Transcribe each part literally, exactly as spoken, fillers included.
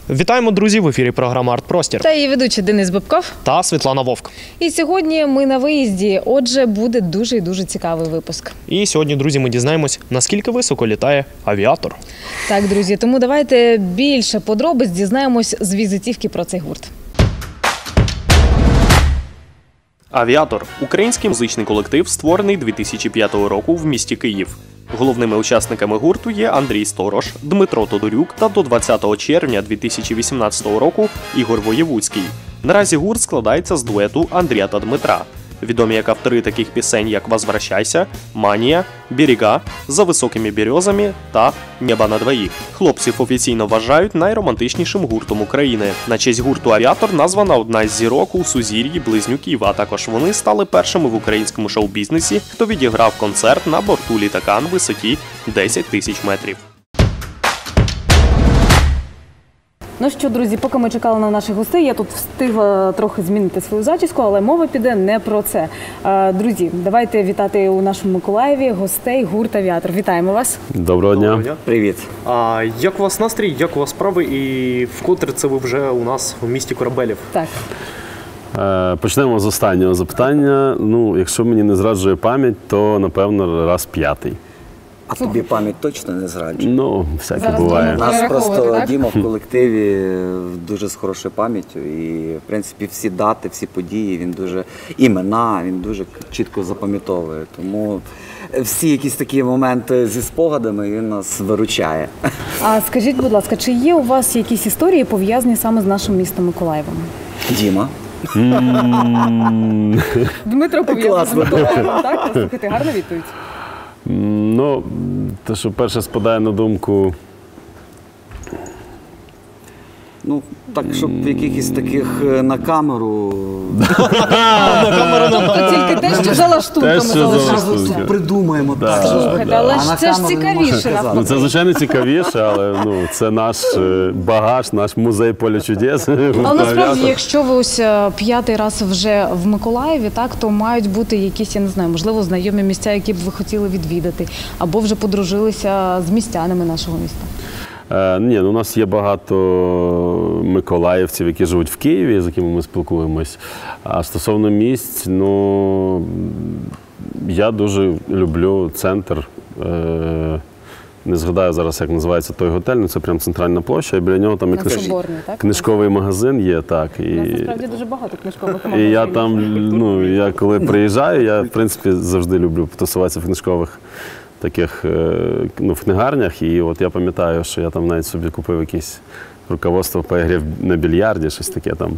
Вітаємо, друзі! В ефірі програма «Артпростір». Та її ведучий Денис Бабков. Та Світлана Вовк. І сьогодні ми на виїзді, отже, буде дуже і дуже цікавий випуск. І сьогодні, друзі, ми дізнаємось, наскільки високо літає авіатор. Так, друзі, тому давайте більше подробиць дізнаємось з візитівки про цей гурт. Авіатор – український музичний колектив, створений дві тисячі п'ятого року в місті Київ. Головними учасниками гурту є Андрій Сторож, Дмитро Тодорюк та до двадцятого червня дві тисячі вісімнадцятого року Ігор Воєвудський. Наразі гурт складається з дуету Андрія та Дмитра. Відомі як автори таких пісень, як «Возвращайся», «Манія», «Берега», «За високими березами» та «Небо на двоїх». Хлопців офіційно вважають найромантичнішим гуртом України. На честь гурту «Авіатор» названа одна з зірок у сузір'ї Близнюків, а також вони стали першими в українському шоу-бізнесі, хто відіграв концерт на борту літака на висоті десять тисяч метрів. Ну що, друзі, поки ми чекали на наших гостей, я тут встигла трохи змінити свою зачіску, але мова піде не про це. Друзі, давайте вітати у нашому Миколаєві гостей гурт «Авіатор». Вітаємо вас. Доброго дня. Доброго дня. Привіт. А як у вас настрій, як у вас справи і вкотре це ви вже у нас в місті Корабелів? Так. Почнемо з останнього запитання. Ну, якщо мені не зраджує пам'ять, то, напевно, раз п'ятий. А тобі пам'ять точно не зраджує? Ну, всяке Зараз буває. У нас просто так? Діма в колективі дуже з хорошою пам'яттю. І, в принципі, всі дати, всі події, він дуже, імена, він дуже чітко запам'ятовує. Тому всі якісь такі моменти зі спогадами він нас виручає. А скажіть, будь ласка, чи є у вас якісь історії, пов'язані саме з нашим містом Миколаєвом? Діма? Дмитро пов'язаний з Миколаєвом, так? Слухайте, гарна відповідь. Ну, те, що перше спадає на думку... Ну, так, щоб якихось таких на камеру... Тобто тільки те, що за лаштунками залишилося. Придумаємо так. Слухайте, але ж це ж цікавіше. Ну, це, звичайно, цікавіше, але ну, це наш багаж, наш музей поля чудес. Але насправді, якщо ви ось п'ятий раз вже в Миколаєві, так, то мають бути якісь, я не знаю, можливо, знайомі місця, які б ви хотіли відвідати, або вже подружилися з містянами нашого міста. Е, ні, ну, у нас є багато миколаївців, які живуть в Києві, з якими ми спілкуємось. А стосовно місць, ну, я дуже люблю центр. Е, не згадаю зараз, як називається той готель, ну це прям центральна площа, і біля нього там і книж... книжковий магазин є, так. І... Насправді дуже багато книжкових магазинів. І я там, ну, я коли приїжджаю, я, в принципі, завжди люблю потусуватися в книжкових таких, ну, в книгарнях, і от я пам'ятаю, що я там навіть собі купив якісь руководство по грі на більярді, щось таке там.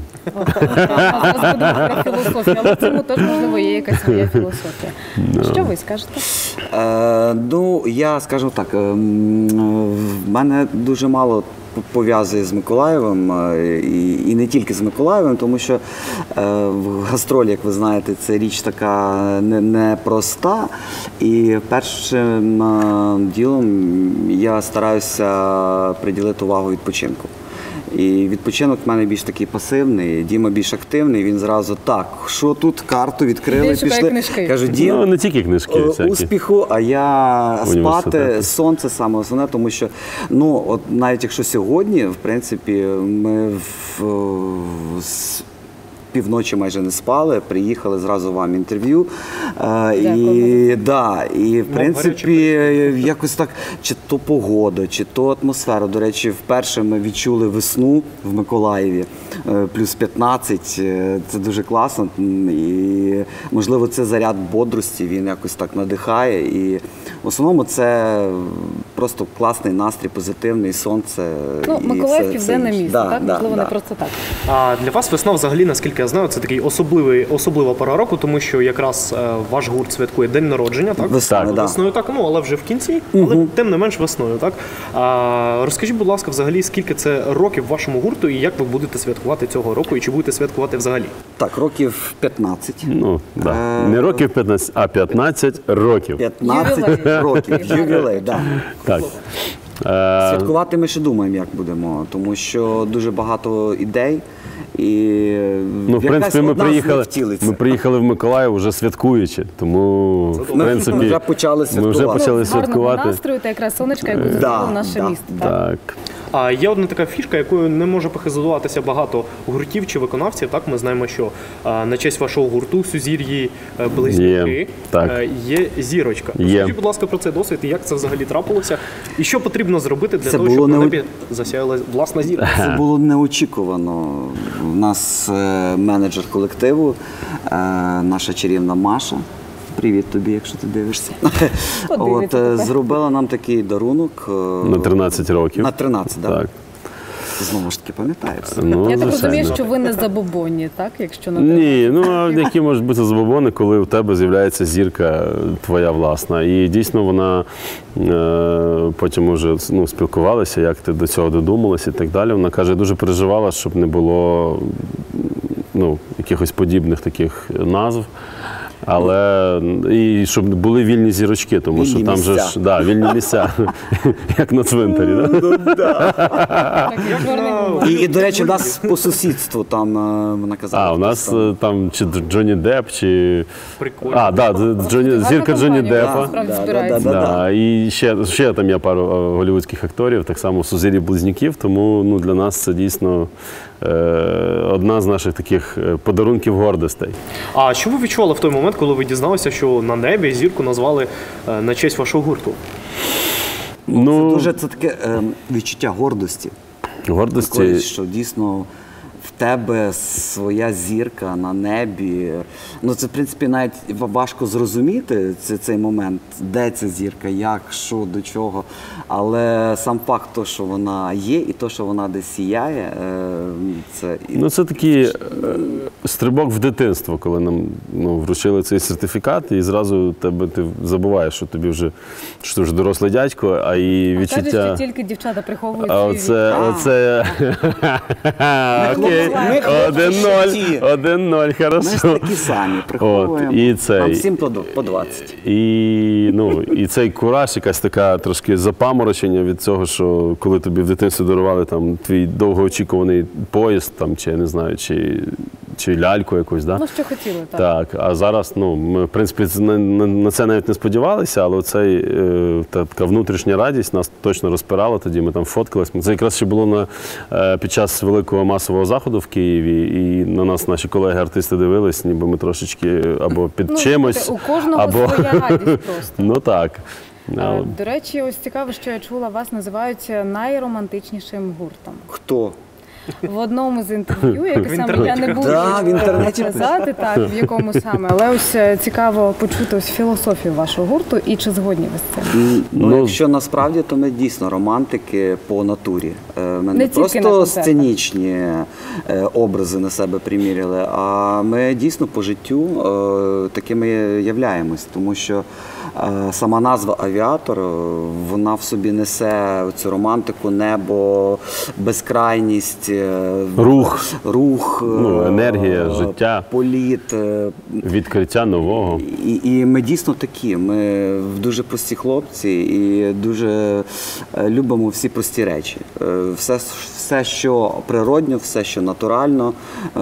Філософія, але в цьому теж, можливо, є якась своя філософія. Що ви скажете? Е, ну, я скажу так, е, в мене дуже мало пов'язує з Миколаєвом, і, і не тільки з Миколаєвом, тому що е, в гастролі, як ви знаєте, це річ така непроста. Не і першим е, ділом я стараюся приділити увагу відпочинку. І відпочинок в мене більш такий пасивний, Діма більш активний, він зразу так, що тут, карту відкрили, Він шукає пішли. книжки. Кажу, Дім, ну, не тільки книжки, всякі. Успіху, а я спати, сонце саме основне, тому що, ну, от навіть якщо сьогодні, в принципі, ми в, в півночі майже не спали, приїхали зразу вам інтерв'ю. І, да, і, в принципі, якось так, чи то погода, чи то атмосфера. До речі, вперше ми відчули весну в Миколаєві, плюс п'ятнадцять, це дуже класно. І, можливо, це заряд бодрості, він якось так надихає. І в основному це просто класний настрій, позитивний, сонце. Ну, Миколаїв – південне місто, да, так? Да, можливо, да. не просто так. А для вас весна взагалі, наскільки я знаю, це такий особливий, особлива пора року, тому що якраз е, ваш гурт святкує день народження, так? Весною, так, да. Весною, так, ну, але вже в кінці, але угу. тим не менш весною, так? А, розкажіть, будь ласка, взагалі, скільки це років вашому гурту і як ви будете святкувати цього року, і чи будете святкувати взагалі? Так, років п'ятнадцять. Ну, да. Не років п'ятнадцять, а п'ятнадцять років. п'ятнадцять років, ювілей, так. Так. Святкувати ми ще думаємо, як будемо, тому що дуже багато ідей. І ну, в принципі, ми приїхали, ми приїхали в Миколаїв вже святкуючи, тому, в принципі, ми вже почали святкувати. Ми вже почали святкувати. Гарного настрою та якраз сонечка, як буде да, в наше да, місто. Так. так. А є одна така фішка, якою не може похизуватися багато гуртів чи виконавців. Так, ми знаємо, що а, на честь вашого гурту в Сузір'ї е, Близнюки Є, так. е, є зірочка. Є. Скажіть, будь ласка, про цей досвід і як це взагалі трапилося? І що потрібно зробити для Це того, було щоб на не- небі засяяла власна зірка? Це було неочікувано. У нас е, менеджер колективу, е, наша чарівна Маша. Привіт тобі, якщо ти дивишся. От, Подивиться е, тепер. зробила нам такий дарунок. е, На тринадцять років. На тринадцять, так. Так. Знову ж таки, пам'ятаю все. Ну, Я так звичайно. розумію, що ви не забобонні, так? Якщо на Ні, ну а які можуть бути забобони, коли у тебе з'являється зірка твоя власна. І дійсно вона е, потім вже ну, спілкувалася, як ти до цього додумалась і так далі. Вона каже, дуже переживала, щоб не було ну, якихось подібних таких назв. Але і щоб були вільні зірочки, тому Вільні що там же місця. ж да, вільні місця, як на цвинтарі. Да? І, і, до речі, в нас по сусідству там е, вона казала. А, у нас там, е, там чи Джонні Депп, чи. Прикольно. А, да, Джонні, зірка Джонні компанія, Деппа. насправді Да, збирається. да, да. Да, і ще, ще там є пару е, голівудських акторів, так само в Сузір'ї Близнюків, тому ну, для нас це дійсно е, одна з наших таких е, подарунків гордостей. А що ви відчували в той момент, коли ви дізналися, що на небі зірку назвали е, на честь вашого гурту? Ну, Це дуже це таке е, відчуття гордості. гордості. Такої, що дійсно в тебе своя зірка на небі. Ну це, в принципі, навіть важко зрозуміти цей, цей момент, де ця зірка, як, що, до чого. Але сам факт, то, що вона є, і то, що вона десь сіяє, е, це і Ну, це такий е, стрибок в дитинство, коли нам ну, вручили цей сертифікат, і зразу тебе ти забуваєш, що тобі вже що ти вже дорослий дядько, а і Кажуть, відчуття. що тільки дівчата приховують А свій оце, вік. оце... Окей, Ми хлопці один-ноль, шахті. один-ноль, ми ж хорошо. такі самі приховуємо. От, і цей. Нам всім по, по двадцять. І, ну, і цей кураж, якась така трошки запаморочення від цього, що коли тобі в дитинстві дарували там твій довгоочікуваний поїзд, там, чи я не знаю, чи, чи ляльку якусь, да? Ну, що хотіли, так. Так, а зараз, ну, ми, в принципі, на, на, на це навіть не сподівалися, але цей, е, та, така внутрішня радість нас точно розпирала тоді, ми там фоткались. Це якраз ще було на, е, під час великого масового заходу в Києві, і на нас наші колеги-артисти дивились, ніби ми трошечки або під Ну, чимось, у кожного або... своя радість просто. Ну так. А, До речі, ось цікаво, що я чула, вас називають найромантичнішим гуртом. Хто? В одному з інтерв'ю, яке саме я не буду Да, в інтернеті казати, так, в якому саме. Але ось е, цікаво почути ось філософію вашого гурту і чи згодні ви з цим. Ну, Ну, якщо насправді, то ми дійсно романтики по натурі. Е, Ми не, Не тільки на просто концертах. сценічні е, образи на себе приміряли, а ми дійсно по життю е, такими являємось. Тому що е, сама назва «Авіатор», е, вона в собі несе цю романтику, небо, безкрайність, е, Рух. рух, Ну, е, енергія, життя. політ. е, Відкриття нового. і, і ми дійсно такі. Ми дуже прості хлопці і дуже е, любимо всі прості речі. Е, Все, все, що природньо, все, що натурально. Е,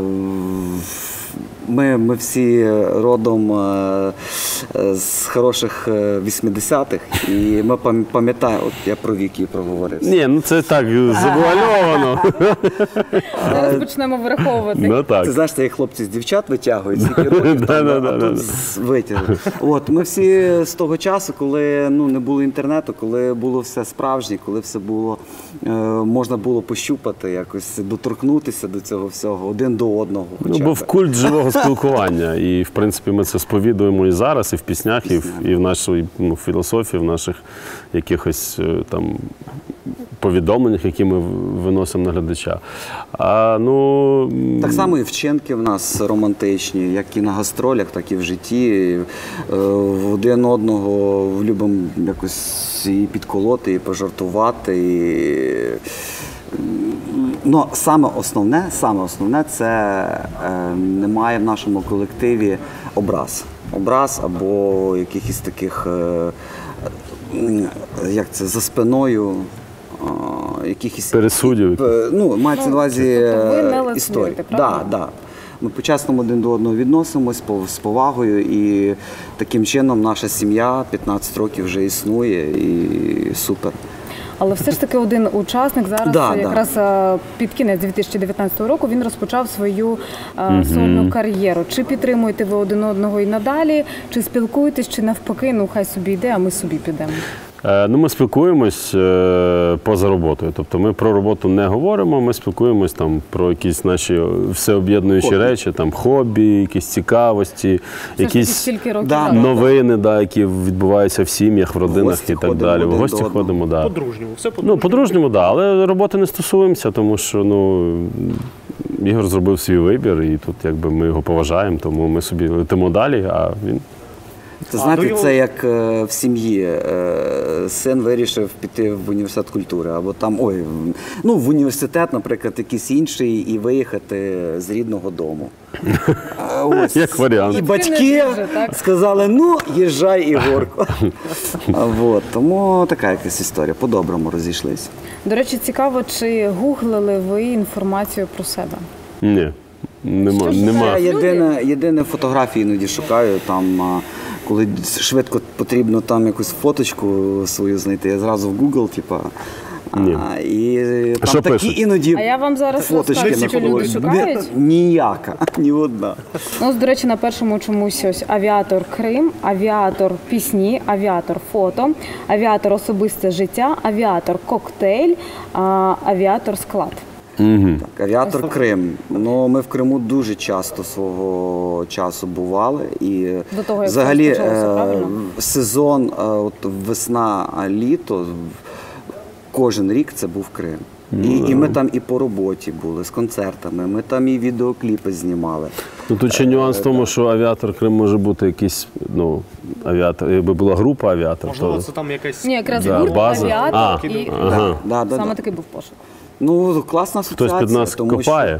Ми, ми всі родом е, е, з хороших е, вісімдесятих, і ми пам- пам'ятаємо, от я про віки проговорив. Ні, ну це так завуальовано. Зараз почнемо враховувати. Ну так. Ти знаєш, це як хлопці з дівчат витягують, скільки років, там, а тут з- витягли. От, ми всі з того часу, коли ну, не було інтернету, коли було все справжнє, коли все було, е, можна було пощупати, якось доторкнутися до цього всього, один до одного. Ну, Хоча був б. культ живого спілкування. І, в принципі, ми це сповідуємо і зараз, і в піснях, і в, і в нашій ну, філософії, в наших якихось е, там повідомленнях, які ми виносимо на глядача. А, ну, Так само і вчинки в нас романтичні, як і на гастролях, так і в житті. Е, в один одного любимо якось і підколоти, і пожартувати. І... Ну, саме основне, саме основне це е, немає в нашому колективі образ. Образ або якихось таких, е, м, як це, за спиною. е, Якихось Пересудів. Е, Ну, мається на увазі тобто ви не е, лицемірите, історії. правильно? Да, да. Ми по-чесному один до одного відносимось пов- з повагою, і таким чином наша сім'я п'ятнадцять років вже існує, і супер. Але все ж таки один учасник зараз, Да, якраз да. під кінець дві тисячі дев'ятнадцятого року, він розпочав свою а, сольну кар'єру. Чи підтримуєте ви один одного і надалі, чи спілкуєтесь, чи навпаки, ну хай собі йде, а ми собі підемо? Ну, ми спілкуємось е, поза роботою. Тобто ми про роботу не говоримо, ми спілкуємось там про якісь наші всеоб'єднуючі хобі. речі, там хобі, якісь цікавості, Все якісь років, да, да. новини, да, які відбуваються в сім'ях, в родинах гості і так ходимо далі. В один гості до одного. ходимо, да. По-дружньому, все по-дружньому. Ну, по-дружньому, так, да, але роботи не стосуємося, тому що, ну, Ігор зробив свій вибір, і тут якби ми його поважаємо, тому ми собі летимо далі, а він... Ти знаєте, це як е, в сім'ї. Е, син вирішив піти в університет культури, або там, ой, ну, в університет, наприклад, якийсь інший, і виїхати з рідного дому. А, ось. Як варіант. І Не батьки дуже, так? сказали, ну, їжджай, Ігорко. А, вот. Тому така якась історія, по-доброму розійшлися. До речі, цікаво, чи гуглили ви інформацію про себе? Ні, нема. Що ж нема. це? Я єдине, єдине фотографії іноді шукаю, там, а, коли швидко потрібно там якусь фоточку свою знайти, я зразу в Google, типа, Ні. а, і там Що такі пишуть? іноді А я вам зараз фоточки розкажу, що знаходять. люди шукають. Не- Ніяка, ні одна. Ну, ось, до речі, на першому чомусь ось авіатор Крим, авіатор пісні, авіатор фото, авіатор особисте життя, авіатор коктейль, а, авіатор склад. Так, авіатор Крим. Ну, ми в Криму дуже часто свого часу бували. І До того, як взагалі це розпочалося, е, правильно? сезон, е, от весна, а літо, кожен рік це був Крим. І, і ми там і по роботі були, з концертами, ми там і відеокліпи знімали. Ну, тут ще нюанс в тому, що авіатор Крим може бути якийсь, ну, авіатор, якби була група авіатор, Можливо, то... це там якась... Ні, якраз Да, гурт, база. авіатор А, і ага. Да, да, саме да. такий був пошук. Ну, класна асоціація. Хтось під нас тому що- копає.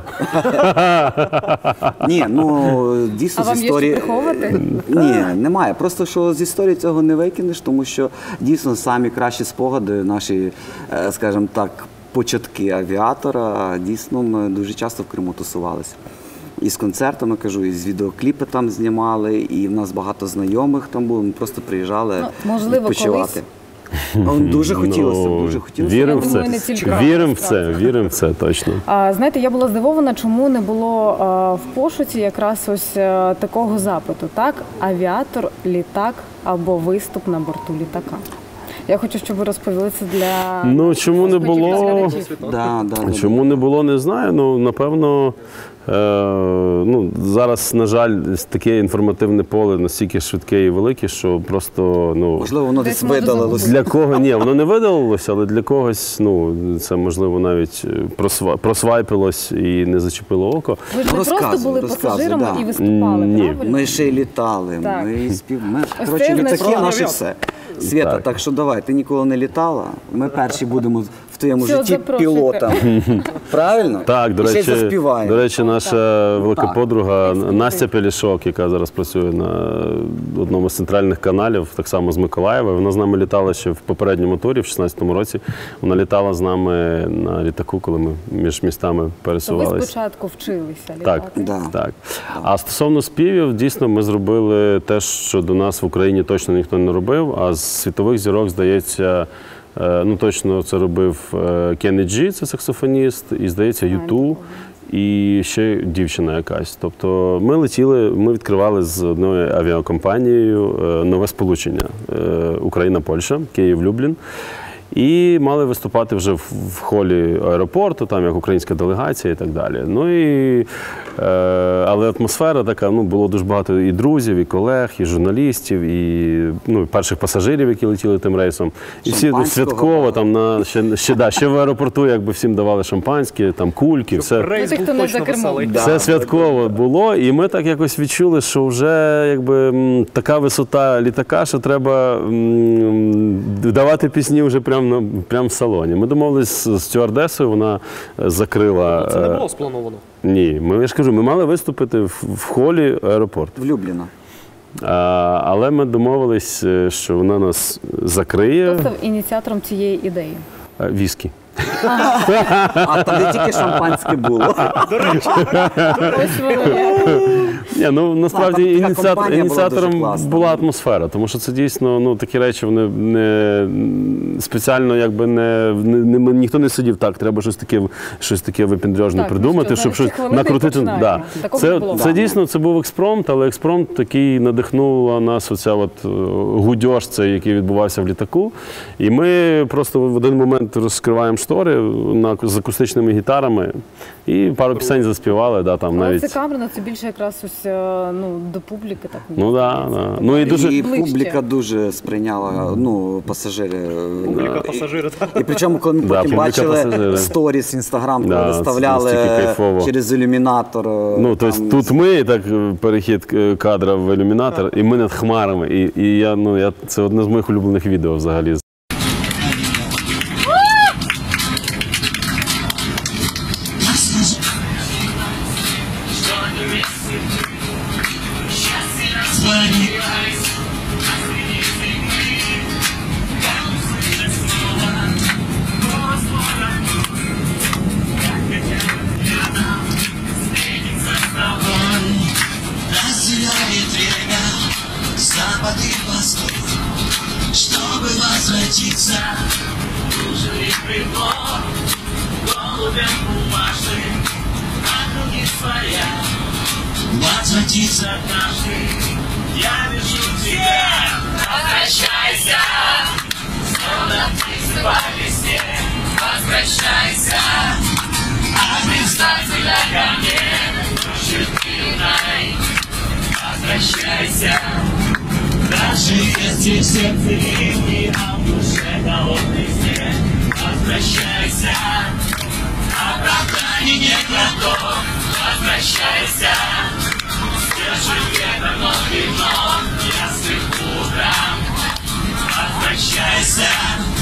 Ні, ну дійсно А вам з є історії. що приховувати? Ні, немає. Просто що з історії цього не викинеш, тому що дійсно самі кращі спогади, наші, е, скажімо так, початки авіатора, дійсно ми дуже часто в Криму тусувалися. І з концертами, кажу, і з відеокліпи там знімали, і в нас багато знайомих там було, ми просто приїжджали Ну, можливо, відпочивати. Ну, дуже хотілося, Ну, дуже хотілося. Віримо в Я думаю, не це. тільки Віримо в нам, це, віримо в це, точно. А, знаєте, я була здивована, чому не було а, в пошуці якраз ось а, такого запиту, так? Авіатор, літак або виступ на борту літака. Я хочу, щоб ви розповіли це для Ну, чому не сподіваюся, було? глядачів. Да, да, да. Чому не було, не знаю. Ну, напевно, е, ну, зараз, на жаль, таке інформативне поле настільки швидке і велике, що просто, ну, Можливо, воно Десь десь може видалилося. для кого, ні, воно не видалилося, але для когось, ну, це, можливо, навіть просва- просвайпилось і не зачепило око. Ви ж не Розказуй, просто були розказуй, пасажирами да. і виступали, Ні. правильно? Ми ще й літали, Так. ми і спів... Ми, Ось коротше, це літаки значить- наші все. Свята, так. Так. що давай, ти ніколи не літала, ми перші будемо в твоєму Все, житті запрошуйте. пілотами. Правильно? Так, до І ще й речі, заспіваємо. до речі, наша велика Так. подруга Ексклюзив. Настя Пелішок, яка зараз працює на одному з центральних каналів, так само з Миколаєва. Вона з нами літала ще в попередньому турі, в шістнадцятому році. Вона літала з нами на літаку, коли ми між містами То ви пересувалися. спочатку вчилися Так, літати? Да. так. А стосовно співів, дійсно, ми зробили те, що до нас в Україні точно ніхто не робив, а з світових зірок, здається, е, ну точно це робив е, Кенні Джі, це саксофоніст, і, здається, Юту, і ще дівчина якась. Тобто ми летіли, ми відкривали з одною авіакомпанією е, нове сполучення е, Україна-Польща, Київ-Люблін. І мали виступати вже в, в холі аеропорту, там як українська делегація і так далі. Ну і, е, але атмосфера така, ну було дуже багато і друзів, і колег, і журналістів, і ну, перших пасажирів, які летіли тим рейсом. І всі ну, Шампанського святково там на ще, ще, да, ще в аеропорту, якби всім давали шампанське, там кульки, все. Рейс Ну, тих, був хто не точно за кермом. веселий. Да. Все святково було, і ми так якось відчули, що вже якби м, така висота літака, що треба м, давати пісні вже прямо на прямо в салоні. Ми домовились з стюардесою, вона закрила. Це не е, було сплановано. Ні, ми я ж кажу, ми мали виступити в, в холі аеропорту. Влюблена. А, але ми домовились, е, що вона нас закриє. Хто став ініціатором цієї ідеї? Е, Віскі. А там не тільки шампанське було. Ось воно. Ні, ну насправді така ініціатор, компанія була ініціатором дуже класна. була атмосфера, тому що це дійсно ну, такі речі, вони не спеціально якби не, не, не ніхто не сидів так, треба щось таке, щось таке випендрежне Так, придумати, ну що, щоб за ці щось хвилини накрутити. починаємо. Да. Такого не Це, було. це дійсно це був експромт, але експромт такий надихнула нас оця от е, гудьош, цей, який відбувався в літаку. І ми просто в один момент розкриваємо штори на, з акустичними гітарами і пару пісень заспівали, да, там Але навіть. це камерно, це більше якраз ось, е, ну, до публіки. Так, Ну да, да. Ну і дуже І ближче. публіка дуже сприйняла, ну, пасажири. Публіка І- пасажири. І причому, коли ми Да, потім публіка бачили пасажири. сторіс в Інстаграм, коли Да, виставляли настільки кайфово. через ілюмінатор. Ну, там, тобто тут ми, так, перехід е, кадра в ілюмінатор, і ми над хмарами. І, і я, ну, я, це одне з моїх улюблених відео взагалі. Разделяет время, запад и восток, чтобы возвратиться в лужи и прибор, голубям бумажным, на круги своя, возвратиться однажды, я вижу тебя, возвращайся, снова птицы по весне, возвращайся, обязательно ко мне, шутиной. Возвращайся, даже если в сердце ливни, а в душе холодный снег. Возвращайся, оправданий не готов. Возвращайся, свежий ветер, но вино, ясным утром. Возвращайся,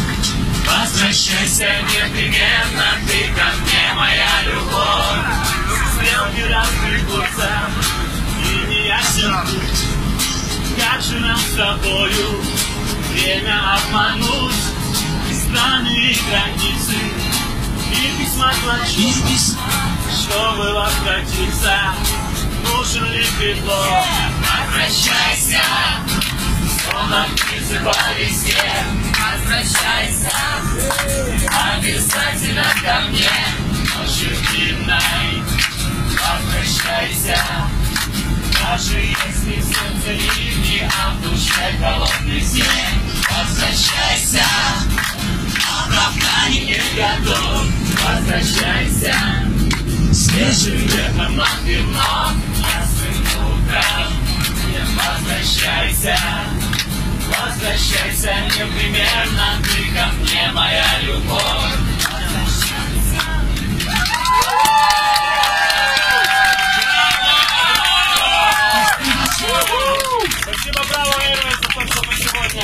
возвращайся непременно, ты ко мне, моя любовь. Стрелки разбегутся, и не ясен путь. Как же нам с тобою время обмануть? И страны, и границы, и письма плачу, чтобы возвратиться, нужен ли предлог? Возвращайся, словно птицы по весне. Возвращайся, обязательно ко мне, ночью длинной. Возвращайся, даже если в сердце ливни, а в душе холодный снег. Возвращайся, оправданий не готов. Возвращайся, свежим ветром от вино, ясным утром. Возвращайся, возвращайся непременно, ты ко мне, моя любовь. Спасибо, браво, Эйрвейс, за то, что мы сегодня.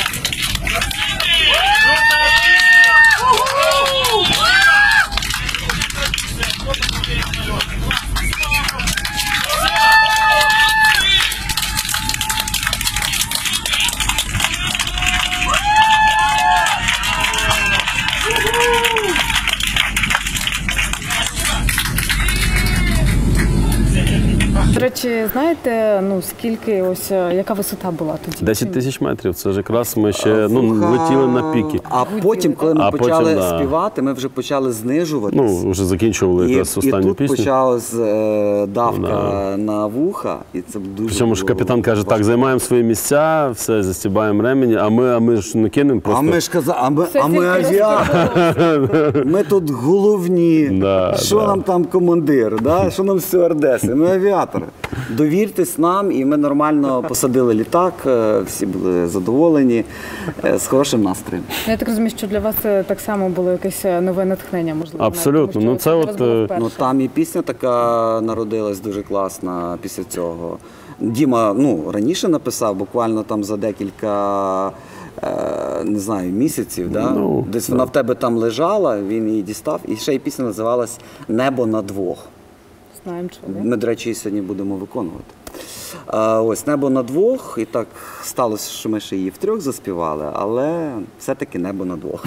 До речі, знаєте, ну скільки ось е, яка висота була тоді? десять тисяч метрів, це ж якраз ми ще ну, Вуха. летіли на піки. А потім, коли ми А потім, почали да. співати, ми вже почали знижуватись. Ну, вже закінчували і, якраз і останню тут пісню. почалась е, давка на вуха, і це дуже Причому ж було капітан каже, важко. так, займаємо свої місця, все, застібаємо ремені, а ми, а ми ж не кинемо просто. А ми ж казали, а ми, Все а ми тільки авіатори. Ми тут головні. Да, що да. нам там командир, да? Що нам стюардеси? Ми авіатори. Довіртесь нам, і ми нормально посадили літак, е, всі були задоволені, е, з хорошим настроєм. Ну, я так розумію, що для вас це так само було якесь е, нове натхнення, можливо. навіть, Абсолютно. тому що Ну, це для от, вас було е, вперше. Ну там і пісня така народилась дуже класна після цього. Діма ну, раніше написав, буквально там за декілька е, не знаю, місяців. Да? Ну, Десь вона в тебе там лежала, він її дістав. І ще й пісня називалась Небо на двох. Знаємо, чого. Ми, до речі, її сьогодні будемо виконувати. А, ось «Небо на двох», і так сталося, що ми ще її втрьох заспівали, але все-таки «Небо на двох».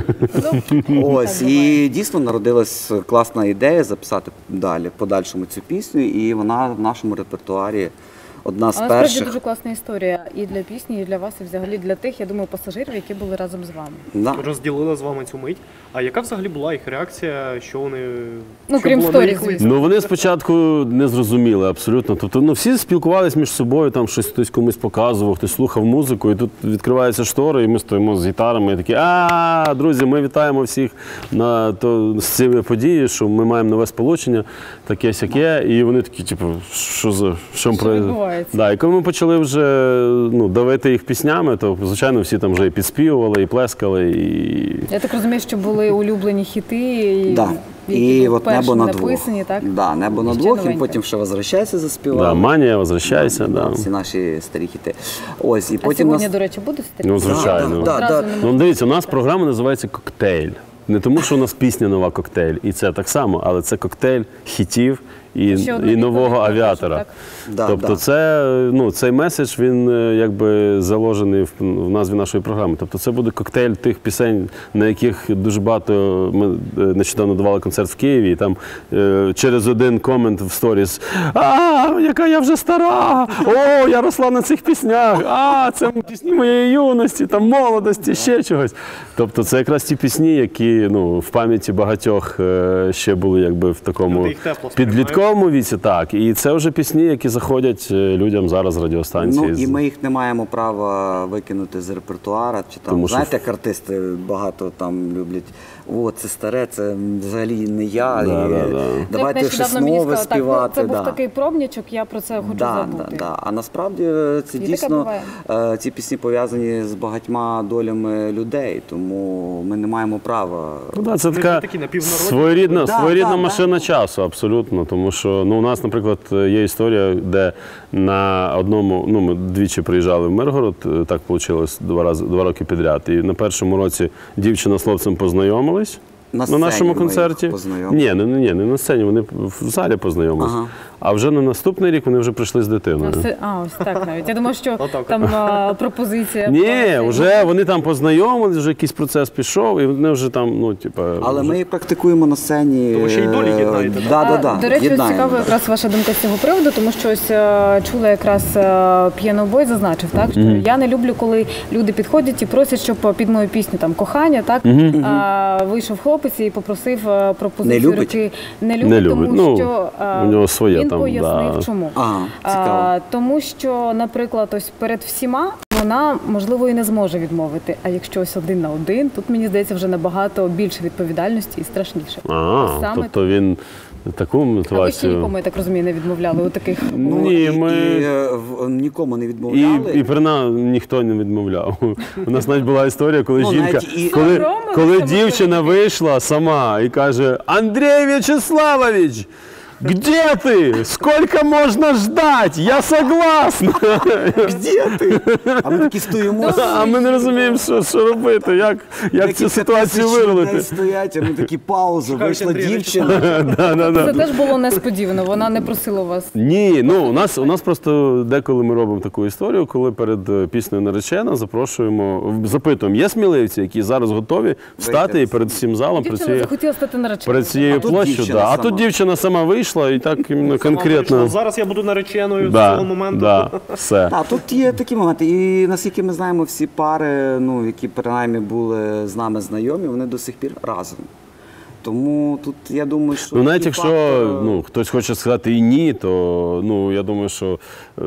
Ось, і дійсно народилась класна ідея записати далі, в подальшому цю пісню, і вона в нашому репертуарі одна з Але перших. насправді дуже класна історія і для пісні, і для вас, і взагалі для тих, я думаю, пасажирів, які були разом з вами. Да. Розділила з вами цю мить. А яка взагалі була їх реакція, що вони... Ну, що крім було на сторіс, їх лицях? звісно. Ну вони спочатку не зрозуміли абсолютно. Тобто, ну всі спілкувалися між собою, там щось хтось комусь показував, хтось слухав музику, і тут відкриваються штори, і ми стоїмо з гітарами, і такі, а друзі, ми вітаємо всіх на то з цією подією, що ми маємо нове сполучення, таке сяке. І вони такі, типу, що за що, Що відбувається? Да, і коли ми почали вже ну, давити їх піснями, то звичайно всі там вже і підспівували, і плескали, і Я так розумію, що були улюблені хіти, і, Да. які І були от першими «Небо на двох». написані, так? Да, «Небо на І ще двох», і новеньке. потім ще «Возвращайся» заспівали. да, манія, возвращайся. Да. Всі наші старі хіти. Ось, і А потім сьогодні, нас... до речі, буде стрім? Ну, звичайно. Да, да, Одразу да. не Ну, можу. дивіться, у нас програма називається «Коктейль». Не тому, що у нас пісня нова «Коктейль», і це так само, але це коктейль хітів і, Ще одна і нового відповідь, авіатора. так? Да, тобто да. це, ну, цей меседж, він е, якби заложений в, в назві нашої програми. Тобто це буде коктейль тих пісень, на яких дуже багато, ми е, нещодавно давали концерт в Києві, і там е, через один комент в сторіс: «А, яка я вже стара! О, я росла на цих піснях! А, це пісні моєї юності, там, молодості, ще чогось». Тобто це якраз ті пісні, які ну, в пам'яті багатьох е, ще були якби в такому Люди їх тепло підлітковому віці, так. І це вже пісні, які заходять е, людям зараз з радіостанції. Ну, і з- ми їх не маємо права викинути з репертуара. Чи там, Тому що- знаєте, як артисти багато там люблять, о, це старе, це взагалі не я. Да, і да, да. Давайте Як щось нещодавно мені нове сказали, так, співати. це був да. такий пробничок, я про це хочу Да, забути. да, да. А насправді це таке дійсно буває. е, ці пісні пов'язані з багатьма долями людей, тому ми не маємо права. Ну, да, це Вони така такі напівнародні. своєрідна, Да, своєрідна да, машина да. часу, абсолютно. Тому що ну, у нас, наприклад, є історія, де на одному, ну, ми двічі приїжджали в Миргород, е, так вийшло два рази, два роки підряд. І на першому році дівчина з хлопцем познайомились. На На сцені нашому ми їх концерті. познайомили. Ні, не, не, не на сцені, вони в залі познайомились. Ага. А вже на наступний рік вони вже прийшли з дитиною. А, це- а, ось так навіть. Я думаю, що Отак. там а, пропозиція. була. Ні, вже вони там познайомились, вже якийсь процес пішов, і вони вже там, ну, типа. Але вже... ми їх практикуємо на сцені. То ви ще й долі єднаєте, е, так? Да, да, А, да, До речі, ось єднаємо. цікаво якраз ваша думка з цього приводу, тому що ось е, чула якраз п'янобой зазначив, так що я не люблю, коли люди підходять і просять, щоб під мою пісню там кохання, так а, вийшов хлопець і попросив е, пропозицію Не любить? руки. Не любить, Не любить. тому Ну, що е, у нього своє він там, пояснив, да. чому. Ага, А, цікаво. тому що, наприклад, ось перед всіма вона можливо і не зможе відмовити. А якщо ось один на один, тут мені здається вже набагато більше відповідальності і страшніше. А, Саме тобто він таку А ви ще мотивацію. нікому, я так розумію, не відмовляли у таких. Ну, Ні, і, ми- і, е, в- нікому не І, відмовляли. і при нас ніхто не відмовляв. У нас навіть була історія, коли Ну, жінка, навіть і- коли, Соромилися, коли можливо, дівчина вийшла сама і каже: Андрій В'ячеславович, где ты? Сколько можно ждать? Я согласна. Де ти? А ми такі стоїмо. А ми не розуміємо, що, що робити, як, як цю ситуацію вирулити. Стоять, а ми такі паузу. Вийшла Андрія дівчина. Да, да, да. Це теж було несподівано. Вона не просила вас. Ні, ну у нас у нас просто деколи ми робимо таку історію, коли перед е, піснею наречена запрошуємо, запитуємо, є сміливці, які зараз готові встати і перед всім залом перед Дівчина цією, захотіла стати нареченою. перед цією А тут площею. дівчина Да. А сама. тут дівчина сама вийшла і так іменно Сама конкретно. вирішила, зараз я буду нареченою з Да, цього моменту. да, все. Так, тут є такі моменти. І наскільки ми знаємо, всі пари, ну, які принаймні були з нами знайомі, вони до сих пір разом. Тому тут я думаю, що. Ну, навіть такий якщо фактор, ну, хтось хоче сказати і ні, то ну, я думаю, що е,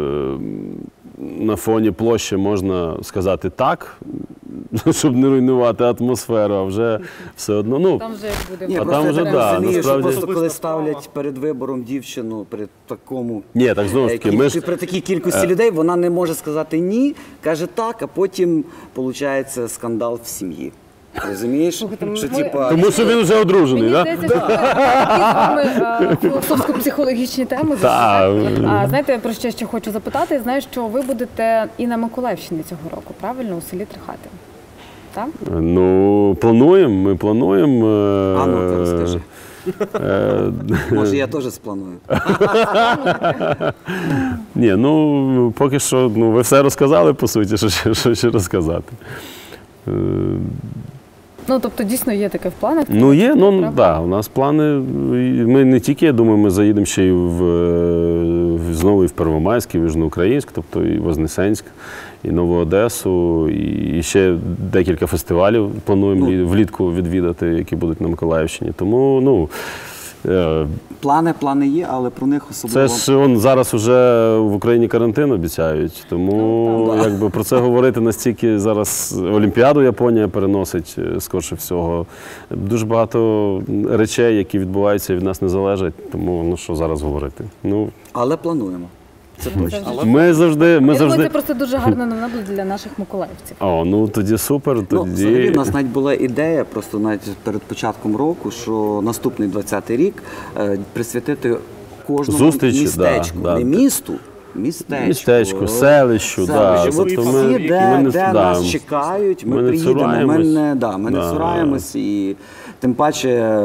на фоні площі можна сказати так, щоб не руйнувати атмосферу, а вже все одно. Ну, Там вже як буде. Ні, А просто там я вже, так да, розумію, що насправді- просто коли Особиста ставлять справа. перед вибором дівчину, при такому ні, так знову ж таки, Кіль- ми ж. при такій кількості людей вона не може сказати ні, каже так, а потім виходить скандал в сім'ї. Розумієш? Слухайте, ми- Що, ми- типа, Тому що він вже одружений, Мені так? здається, що такі з вами е, філософсько-психологічні теми. Та, А знаєте, про що ще хочу запитати? Знаю, що ви будете і на Миколаївщині цього року, правильно, у селі Трихати. Так? Ну, плануємо, ми плануємо. е, А ну, ти розкажи. Е, Може, я теж спланую. Ні, ну поки що ну, ви все розказали, по суті, що, ще- що ще розказати. Е, Ну, тобто, дійсно є таке в планах? Ну є, ну так, Правда? да, у нас плани. Ми не тільки, я думаю, ми заїдемо ще й в, в знову і в Первомайськ, і в Южноукраїнськ, тобто і Вознесенськ, і Нову Одесу, і ще декілька фестивалів плануємо Ну. влітку відвідати, які будуть на Миколаївщині. Тому, ну. е, Плани, плани є, але про них особливо. Це ж он зараз уже в Україні карантин обіцяють, тому Ну, так. якби про це говорити настільки зараз Олімпіаду Японія переносить е, скорше всього. Дуже багато речей, які відбуваються від нас не залежать, тому ну що зараз говорити. Ну Але плануємо. Це точно. ми завжди, ми Я думаю, завжди. це просто дуже гарна новина буде для наших миколаївців. О, ну тоді супер. Ну, Тоді взагалі, в нас навіть була ідея, просто навіть перед початком року, що наступний двадцятий рік е, присвятити кожному Зустрічі, містечку, да, да. не місту, містечку, Містечку, селищу, да. От Тобто всі, ми- де, ми не- де да, нас чекають, ми, ми не приїдемо. Ми цураємось. не, да, ми не Да. цураємось, і тим паче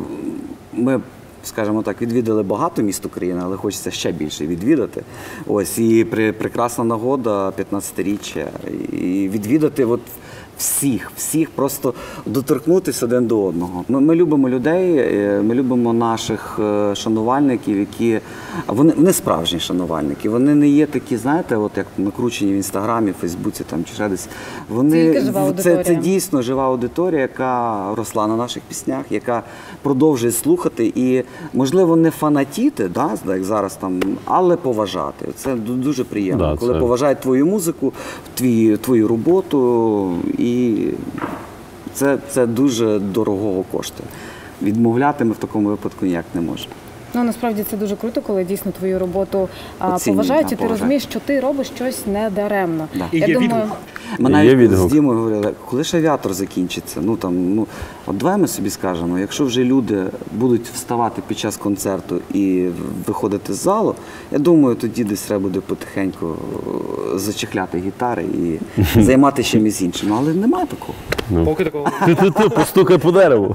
ми, скажімо так, відвідали багато міст України, але хочеться ще більше відвідати. Ось і при, прекрасна нагода п'ятнадцятиріччя. І відвідати от всіх, всіх, просто доторкнутися один до одного. Ми, ми любимо людей, е, ми любимо наших е, шанувальників, які вони, вони справжні шанувальники. Вони не є такі, знаєте, от як накручені в інстаграмі, Фейсбуці там чи ще десь. Вони Тільки жива це, це аудиторія. дійсно жива аудиторія, яка росла на наших піснях, яка продовжує слухати і, можливо, не фанатіти, да, як зараз там, але поважати. Це ду- дуже приємно, Да, коли це- поважають твою музику, твій, твою роботу, і це, це дуже дорогого коштує. Відмовляти ми в такому випадку ніяк не можемо. Ну, насправді це дуже круто, коли дійсно твою роботу а, Оцінюють, поважають, да, і ти поважають. розумієш, що ти робиш щось недаремно. Да. І Я є думаю, відгук. Ми Є навіть відгук. з Дімою говорили, коли ж авіатор закінчиться, ну там, ну от давай ми собі скажемо, якщо вже люди будуть вставати під час концерту і виходити з залу, я думаю, тоді десь треба буде потихеньку е, зачехляти гітари і займатися чимось іншим. Але немає такого. Поки такого. Ти-ти-ти, постукай по дереву.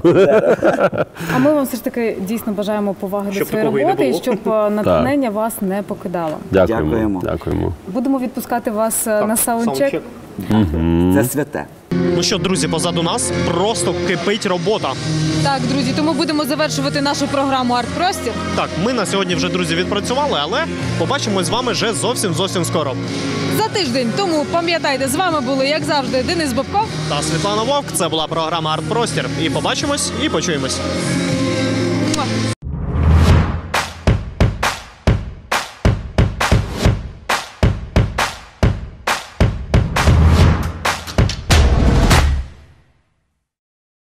а ми вам все ж таки дійсно бажаємо поваги до Щоб своєї такого і не роботи і було. щоб е, натхнення вас не покидало. Дякуємо. Дякуємо. Дякуємо. Будемо відпускати вас е, на саундчек. Це святе. Ну що, друзі, позаду нас просто кипить робота. Так, друзі, тому будемо завершувати нашу програму «Арт-простір». Так, ми на сьогодні вже, друзі, відпрацювали, але побачимось з вами вже зовсім зовсім скоро. За тиждень. Тому пам'ятайте, з вами були, як завжди, Денис Бобков. Та Світлана Вовк. Це була програма «Арт-простір». І побачимось, і почуємось.